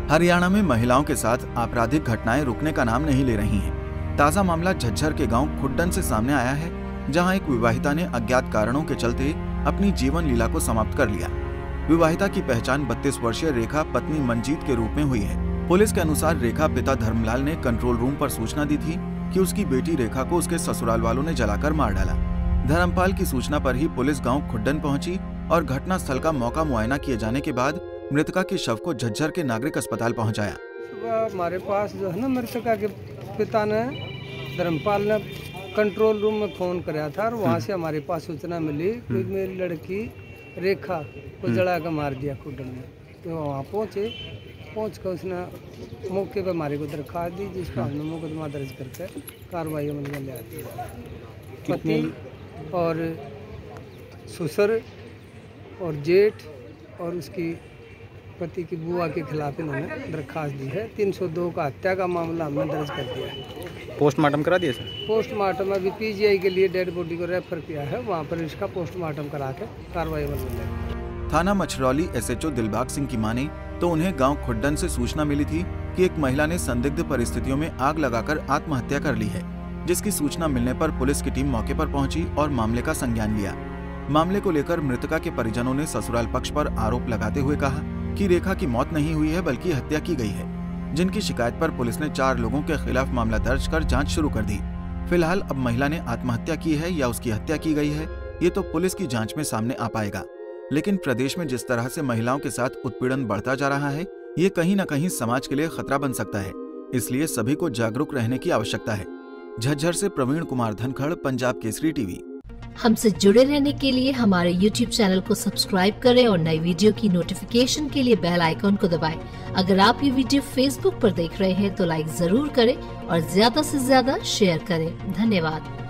हरियाणा में महिलाओं के साथ आपराधिक घटनाएं रुकने का नाम नहीं ले रही हैं। ताजा मामला झज्जर के गांव खुड्डन से सामने आया है, जहां एक विवाहिता ने अज्ञात कारणों के चलते अपनी जीवन लीला को समाप्त कर लिया। विवाहिता की पहचान 32 वर्षीय रेखा पत्नी मंजीत के रूप में हुई है। पुलिस के अनुसार रेखा पिता धर्मलाल ने कंट्रोल रूम पर सूचना दी थी कि उसकी बेटी रेखा को उसके ससुराल वालों ने जलाकर मार डाला। धर्मपाल की सूचना पर ही पुलिस गाँव खुड्डन पहुंची और घटना स्थल का मौका मुआयना किए जाने के बाद मृतका के शव को झज्जर के नागरिक अस्पताल पहुंचाया। सुबह हमारे पास जो है ना, मृतका के पिता ने धर्मपाल ने कंट्रोल रूम में फोन कराया था और वहाँ से हमारे पास सूचना मिली कि मेरी लड़की रेखा को जला कर मार दिया खुड्डन में। तो वहाँ पहुँच कर उसने मौके पर हमारे को दरखास्त दी, जिसका हमने मुकदमा दर्ज करके कार्रवाई अमल में ले आती है। पति और ससुर और जेठ और उसकी पति की बुआ के खिलाफ इन्होंने दरखास्त दी है। 302 का हत्या का मामला हमने दर्ज कर दिया है। पोस्टमार्टम करा दिया सर? पोस्टमार्टम अभी पीजीआई के लिए डेड बॉडी को रेफर किया है, वहाँ पर इसका पोस्टमार्टम करा के कार्रवाई अमल में लेंगे। थाना मछरौली एसएचओ दिलबाग सिंह की माने तो उन्हें गांव खुड्डन से सूचना मिली थी कि एक महिला ने संदिग्ध परिस्थितियों में आग लगाकर आत्महत्या कर ली है, जिसकी सूचना मिलने पर पुलिस की टीम मौके पर पहुंची और मामले का संज्ञान लिया। मामले को लेकर मृतका के परिजनों ने ससुराल पक्ष पर आरोप लगाते हुए कहा कि रेखा की मौत नहीं हुई है बल्कि हत्या की गई है, जिनकी शिकायत पर पुलिस ने 4 लोगों के खिलाफ मामला दर्ज कर जांच शुरू कर दी। फिलहाल अब महिला ने आत्महत्या की है या उसकी हत्या की गई है, ये तो पुलिस की जांच में सामने आ पाएगा। लेकिन प्रदेश में जिस तरह से महिलाओं के साथ उत्पीड़न बढ़ता जा रहा है, ये कहीं न कहीं समाज के लिए खतरा बन सकता है, इसलिए सभी को जागरूक रहने की आवश्यकता है। झज्जर से प्रवीण कुमार धनखड़, पंजाब केसरी टीवी। हमसे जुड़े रहने के लिए हमारे YouTube चैनल को सब्सक्राइब करें और नई वीडियो की नोटिफिकेशन के लिए बेल आइकॉन को दबाएं। अगर आप ये वीडियो Facebook पर देख रहे हैं तो लाइक जरूर करें और ज्यादा से ज्यादा शेयर करें। धन्यवाद।